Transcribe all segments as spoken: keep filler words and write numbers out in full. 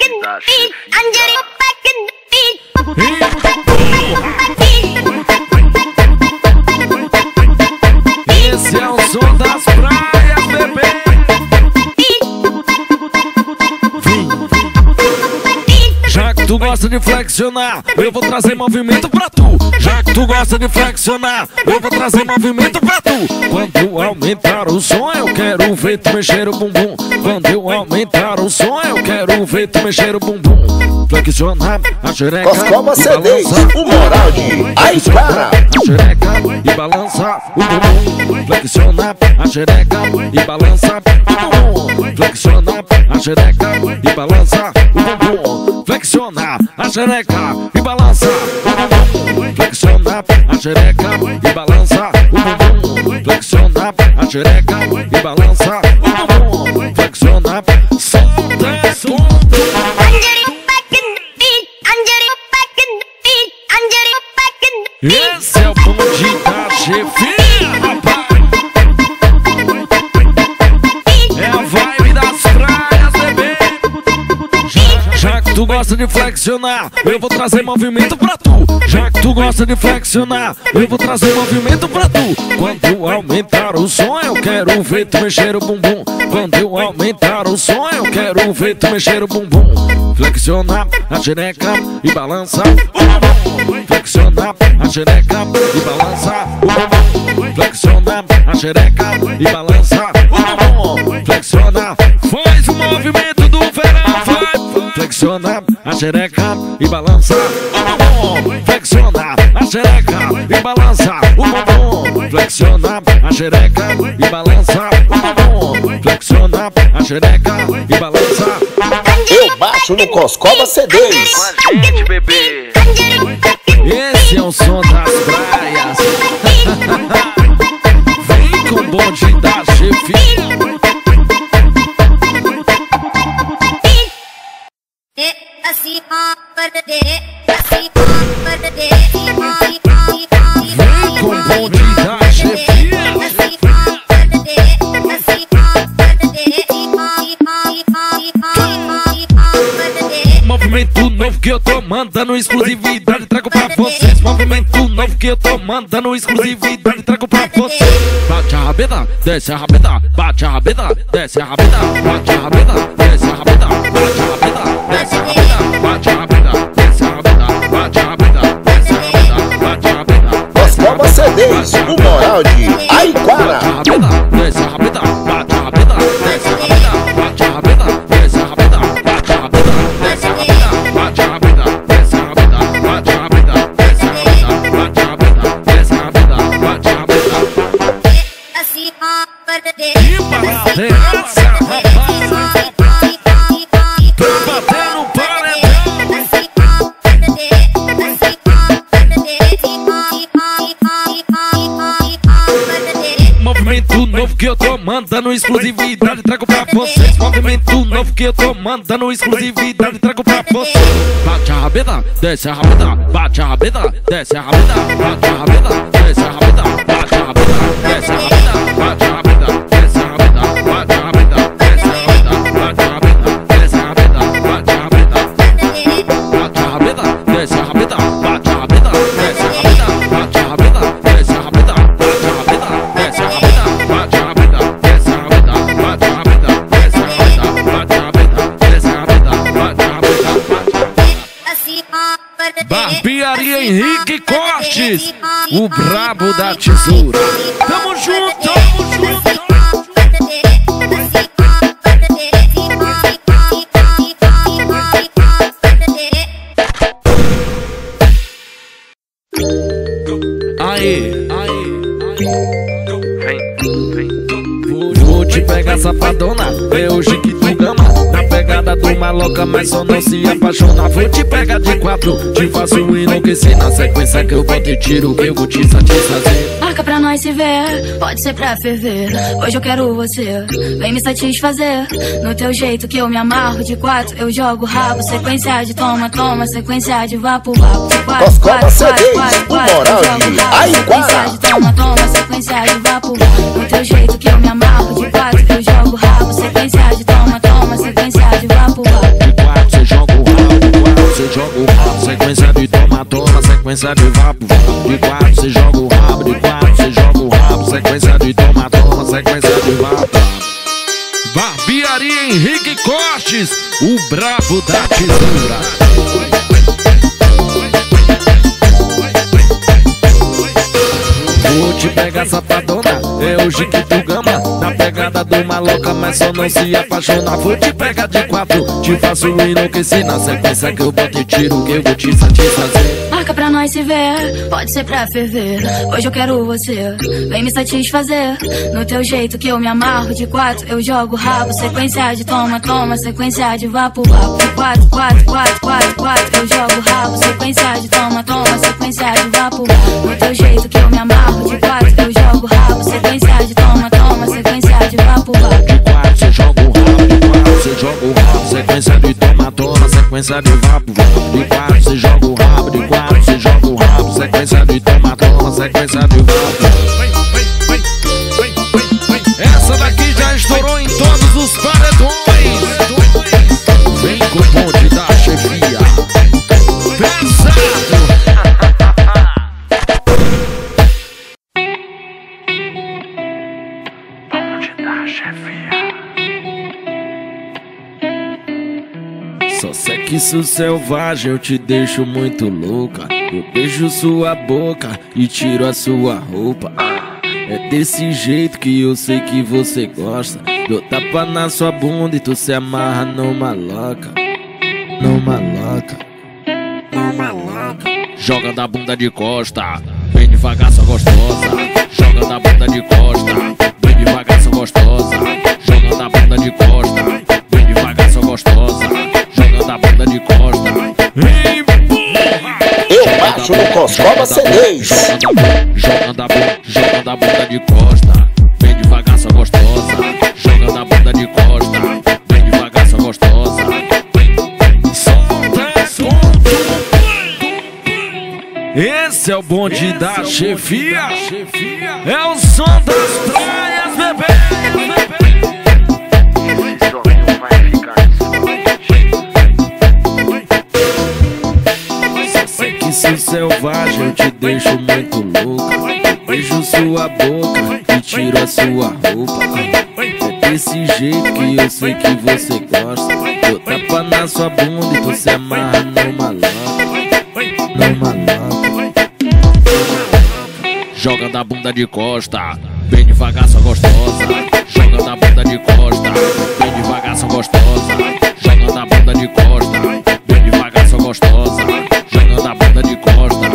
da chefia. Esse é o som das praias, bebê. Já que tu gosta de flexionar, eu vou trazer movimento pra tu. Já que tu gosta de flexionar, eu vou trazer movimento pra tu. Quando aumentar o som, eu quero ver tu mexer o bumbum. Quando eu aumentar o som, eu quero ver tu mexer o bumbum. Flexionar a xereca Coscoba C Ds, o moral de Ai Para. A xereca e balança o bumbum. Flexionar a xereca e balança o bumbum. Flexionar a xereca e balança o bumbum. Flexionar a xereca e balança o bumbum. Flexionar a xereca e balança o bumbum. Flexionar a xereca e balança o bumbum. Flexionar, solta, solta. Esse é o bonde da chefia, rapaz. É a vibe das praias, bebê. Já, já que tu gosta de flexionar, eu vou trazer movimento pra tu. Já que tu gosta de flexionar, eu vou trazer movimento pra tu. Quando aumentar o som, eu quero ver tu mexer o bumbum. Quando eu aumentar o som, eu quero ver tu mexer o bumbum. Flexionar a xereca e balança o bumbum. Flexionar a xereca e balança o bumbum. Flexionar a xereca e balança o bumbum. Flexionar, faz o movimento do verão, vai. Flexionar a xereca e balança o bumbum. Flexionar a xereca e balança o bumbum. Flexionar a xereca e balança o bumbum. Flexionar a xereca e balança. Eu baixo no Coscoba C Ds. Com a gente, bebê. Esse é o som das praias. Vem com o bonde da chefia. Vem com o bonde da chefia. Movimento novo que eu tô mandando exclusividade, trago pra vocês. Movimento novo que eu tô mandando exclusividade, trago pra vocês. Bate a rabeta, desce a rabeta, bate a rabeta, desce a rabeta, bate a rabeta, desce a rabeta, bate a rabeta, desce a rabeta, bate a rabeta, desce a rabeta, bate a rabeta, desce a rabeta, bate a rabeta. Coscoba C Ds, o moral de Ai Para. Desce a rabeta, bate a rabeta, desce a rabeta, bate a rabeta, desce a rabeta, bate a rabeta, desce a rabeta, bate a rabeta, desce a rabeta, bate a rabeta, desce a rabeta, bate a rabeta, desce a rabeta, bate a rabeta. E parada é essa, rapaz? Pra bater no paredão. Movimento novo que eu tô mandando exclusividade, trago pra vocês. Movimento novo que eu tô mandando exclusividade, trago pra vocês. Bate a rabeta, desce a rabeta, bate a rabeta, desce a rabeta, bate a rabeta, desce a rabeta, bate a rabeta, desce a rabeta, bate a rabeta, desce a rabeta, bate a rabeta, desce a rabeta, bate a rabeta, desce a rabeta, bate a rabeta, bate a rabeta, desce a rabeta, bate a rabeta, desce a rabeta, bate a rabeta, desce a rabeta, bate a rabeta, desce a rabeta, bate a rabeta, desce a rabeta, bate a rabeta, desce a rabeta, bate a rabeta, desce a rabeta, bate a rabeta. Barbearia Henrique Cortes, o brabo da tesoura. Tamo junto, tamo junto. Aê, aê, Vem, vem. vou te pegar safadona, é hoje que tu gama. Na pegada do maloca, mas só não se apaixona. Vou te pegar de quatro, te faço enlouquecer. Na sequência que eu vou te tiro, que eu vou te satisfazer. Marca pra nós se ver, pode ser pra ferver. Hoje eu quero você, vem me satisfazer. No teu jeito que eu me amarro, de quatro eu jogo rabo. Sequência de toma, toma, sequência de vapo, vapo. Coscoba C Ds, o moral de Ai Para. Sequência de toma, toma, sequência de vapo. No teu jeito que eu me amarro, de quatro eu jogo rabo. Sequência de toma, toma, sequência de vapo, vapo. De quatro você joga sequência de vapo, vapo. De quatro cê joga o rabo, de quatro cê joga o rabo. Sequência de toma, toma, sequência de vapo. Barbearia Henrique Cortes, o brabo da tesoura. Vou te pegar, safadona, é hoje que tu gama. Na pegada do maloca, mas só não se apaixona. Vou te pegar de quatro, te faço enlouquecer. Na sequência que eu boto e tiro, que eu vou te satisfazer. Marca pra nós se ver, pode ser pra ferver. Hoje eu quero você, vem me satisfazer. No teu jeito que eu me amarro, de quatro eu jogo rabo. Sequência de toma, toma, sequência de vapo, vapo. De quatro, quatro, quatro, quatro, quatro eu jogo rabo. Sequência de toma, toma, sequência de vapo. No teu jeito que eu me amarro, de quatro eu jogo rabo. Sequência de toma, toma, sequência de vapo, vapo. De quatro cê joga o rabo, de quatro cê joga o rabo. Sequência de toma, toma, sequência de vapo, vapo. De quatro cê joga o rabo, de quatro cê joga o rabo. Sequência de toma, toma, sequência de vapo. Essa daqui já estourou em todos os paredões. Vem com o bonde da chefia. Pesado. Só sexo selvagem eu te deixo muito louca. Eu beijo sua boca e tiro a sua roupa. É desse jeito que eu sei que você gosta. Dou tapa na sua bunda e tu se amarra numa loca. Numa loca, numa loca. Joga da bunda de costa, bem devagar, sua gostosa. Joga da bunda de costa, bem devagar, sua gostosa. Joga da bunda de costa, bem devagar, sua gostosa. Joga da bunda de costa. Eu baixo no Coscoba C Ds. Joga da bunda, joga da bunda de costa, bem devagar, sua gostosa. Joga da bunda de costa, bem devagar, sua gostosa. Solta, solta. Esse é o bonde da chefia. É o som das praias, bebê. Sexo selvagem eu te deixo muito louca. Beijo sua boca e tiro a sua roupa. É desse jeito que eu sei que você gosta. Dou tapa na sua bunda e tu se amarra numa loca. Numa loca. Joga da bunda de costa, bem devagar, sua gostosa. Joga da bunda de costa, bem devagar, sua gostosa. Joga da bunda de costa, bem devagar, sua gostosa. Joga da bunda de costa.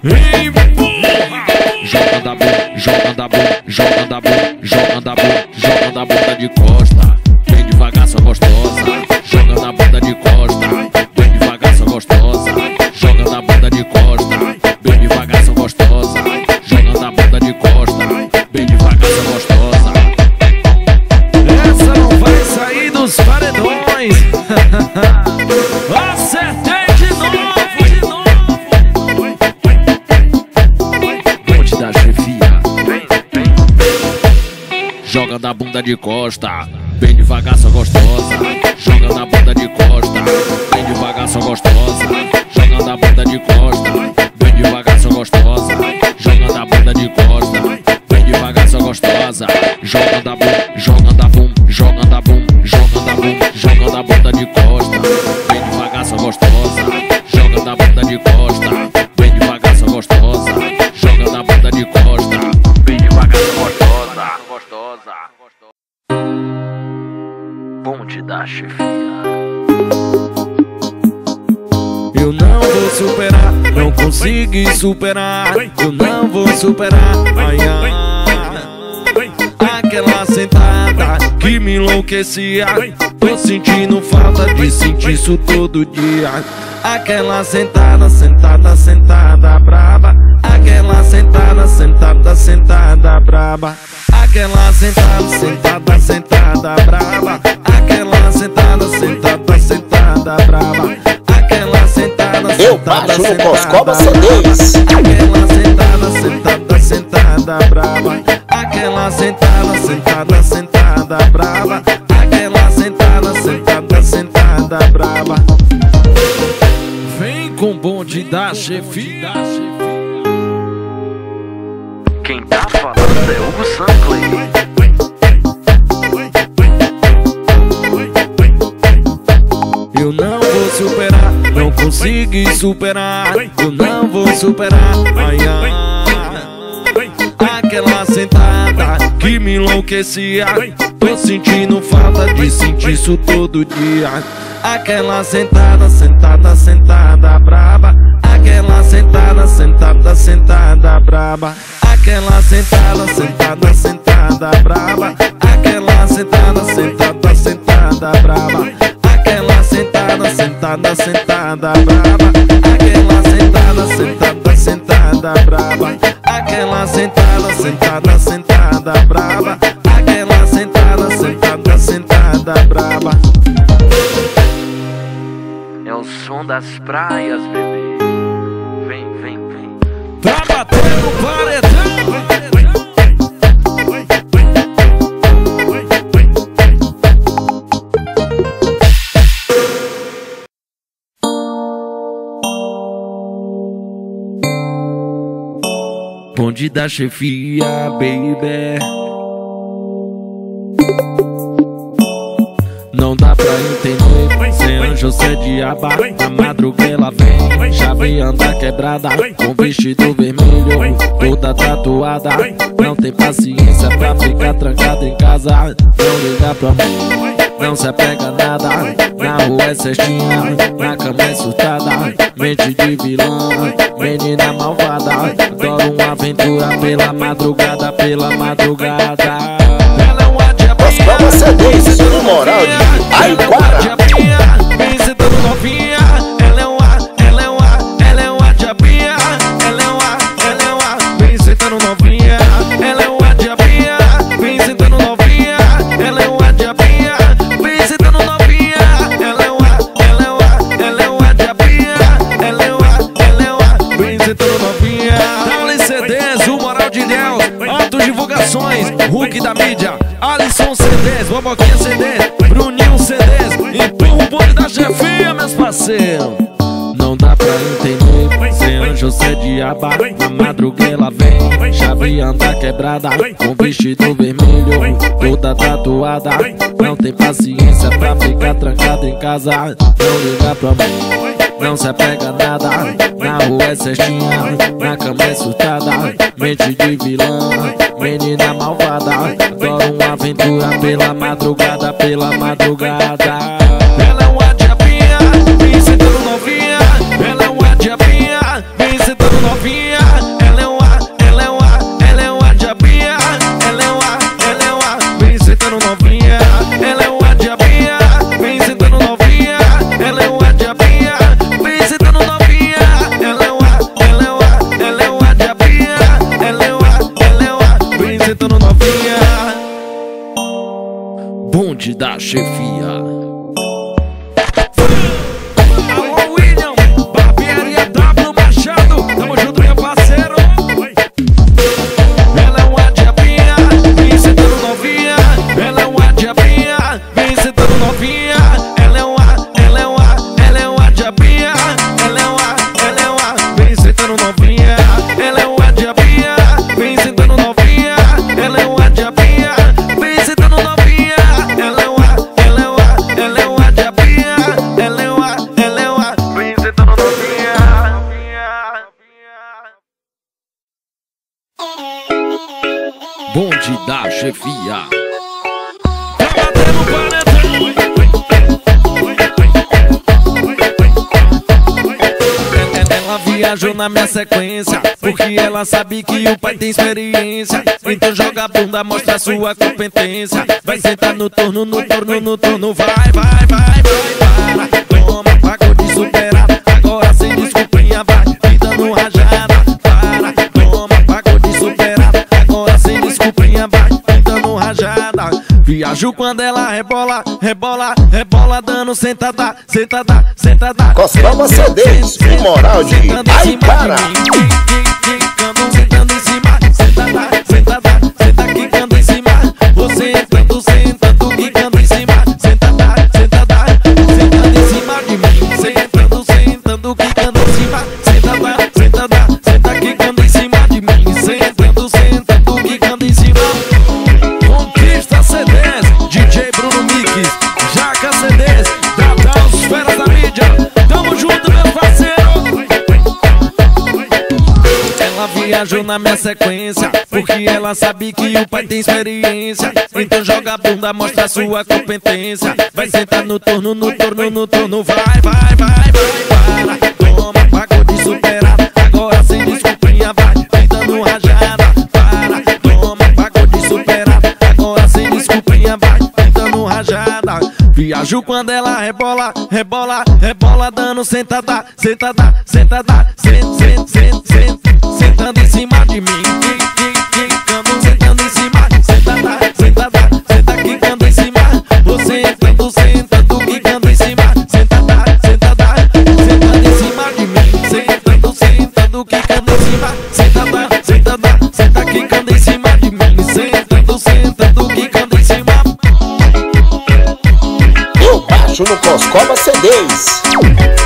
Joga da bunda, joga da bunda, joga da bunda, joga da bunda, joga da bunda de costa. Bem devagar, sua gostosa. Joga da bunda de costa, bem devagar, sua gostosa. Joga da bunda de costa, bem devagar, sua gostosa. Joga da bunda de costa, bem devagar, sua gostosa. Essa não vai sair dos paredões. Acertei de novo. Da chefia. Joga da bunda de costa, bem devagar, sua gostosa. Joga da bunda de costa, bem devagar, sua gostosa. Joga da bunda de costa, bem devagar, sua gostosa. Joga da bunda de costa, bem devagar, sua gostosa. Joga da bunda, joga da bunda, joga da bunda, joga da bunda, joga da bunda de costa, bem devagar, sua gostosa. Joga da bunda de costa, bem devagar, sua gostosa. Joga da bunda de costa, bem devagar, gostosa, gostosa, gostosa. Bonde da chefia. Eu não vou superar, não consegui superar. Eu não vou superar, ai, ai. Aquela sentada que me enlouquecia. Tô sentindo falta de sentir isso todo dia. Aquela sentada, sentada, sentada braba. Aquela sentada, sentada, sentada braba. Aquela sentada, sentada, sentada braba. Aquela sentada, sentada, sentada braba. Aquela sentada, Eu baixo no Coscoba C Ds. Aquela sentada, sentada, sentada braba. Aquela sentada, sentada, sentada braba. Aquela sentada, sentada, sentada braba. Vem com o bonde da chefia. Quem tá falando é Hugo Sancler. Eu não vou superar, não consegui superar. Eu não vou superar, ai, ai. Aquela sentada que me enlouquecia. Tô sentindo falta de sentir isso todo dia. Aquela sentada, sentada, sentada braba. Aquela sentada, sentada, sentada braba. Aquela sentada, sentada, sentada braba. Aquela sentada, sentada, sentada braba. Aquela sentada, sentada, sentada braba. Aquela sentada, sentada, sentada braba. Aquela sentada, sentada, sentada braba. Aquela sentada, sentada, sentada braba. É o som das praias, bebê. Vem, vem, vem. Pra bater no paredão. Bonde da chefia, baby. Não dá pra entender, sem anjo, cê diaba. Na madrugada ela vem, chave anda quebrada, com vestido vermelho, toda tatuada. Não tem paciência pra ficar trancada em casa. Não liga pra mim, não se apega a nada. Na rua é cestinha, na cama é surtada. Mente de vilã, menina malvada. Adoro uma aventura pela madrugada, pela madrugada. Ela é uma diabinha, As C Ds, o moral de Aiquara. vem sentando novinha. Ela é uma, ela é uma, ela é uma diabinha. Ela é uma, ela é uma, vem sentando novinha. Ela é uma diabinha, vem sentando novinha. Ela é uma diabinha, vem sentando novinha. Ela é uma, ela é uma, ela é uma diabinha. Ela é uma, ela é uma, vem sentando novinha. Dali C Ds, o moral de Deus. Autodivulgações, Hulk da mídia. Alisson C Ds, Boboquinha C Ds, Bruninho C Ds. Empurra o bonde da chefia, meus parceiros. Não dá pra entender, sem anjo, cê diaba. Na madrugada ela vem, chave anda quebrada, com vestido vermelho, toda tatuada. Não tem paciência pra ficar trancada em casa. Não liga pra mim, não se apega a nada. Na rua é cestinha, na cama é surtada. Mente de vilã, menina malvada. Adoro uma aventura pela madrugada, pela madrugada. Ela é uma diabinha, vem sentando novinha. Ela é uma diabinha, vem sentando novinha. Ela é uma, ela é uma, ela é uma diabinha. Ela é uma, ela é uma, vem sentando novinha. Ela é uma diabinha, vem sentando novinha. Ela é uma diabinha, vem sentando novinha. Ela é uma, ela é uma, ela é uma diabinha. Ela é uma, ela é uma, vem sentando novinha. Bonde da chefia. Alô, William, barbearia W Machado. Tamo junto, meu parceiro. Ela é uma diabinha, vem sentando novinha. Ela é uma diabinha, vem sentando novinha. Ela é uma, ela é uma, ela é uma diabinha. Ela é uma, ela é uma, vem sentando novinha. Ela é uma diabinha, vem sentando novinha. Ela é uma diabinha, vem sentando novinha. Ela é uma, ela é uma, ela é uma diabinha. Ela é uma, ela é uma, vem sentando novinha. Bonde da chefia. Tá batendo o paredão. Ela viajou na minha sequência, porque ela sabe que o pai tem experiência. Então joga a bunda, mostra sua competência. Vai sentar no torno, no torno, no torno. Vai, vai, vai, vai, para. Toma, pagou de superar. Agora sem desculpinha, vai, me dando rajada. Para, toma, pagou de superar. Agora sem desculpinha, vai, me dando rajada. Viajo quando ela rebola, rebola, rebola, dando sentada, sentada, sentada. Cosplama C Ds, o moral de Aiquara. Quicando, sentando em cima, sentada, sentada, senta quicando em cima. Você entrando, sentando, quicando em cima, sentada, sentada, sentando em cima de mim. Sentando, sentando, quicando em cima, sentada, sentada, senta quicando em cima de mim. Sentando, sentando. viajou na minha sequência, porque ela sabe que o pai tem experiência. Então joga a bunda, mostra sua competência. Vai sentar no torno, no torno, no torno. Vai, vai, vai, vai, para. Toma, pagou de superar. Agora sem desculpinha vai, me dando rajada. Para, toma, pagou de superar. Agora sem desculpinha vai, me dando rajada. Viajo quando ela rebola, rebola, rebola, dando sentada, sentada, sentada, senta, senta, senta, senta, sentando em cima de mim, quicando, sentando em cima, sentada, sentada, senta, quicando em cima, você sentando, sentando, quicando em cima, sentada, sentada, sentando em cima de mim, sentando, sentando, quicando em cima, sentada, sentada, senta, quicando em cima de mim, sentando, sentando, quicando em cima. No Coscoba C Ds.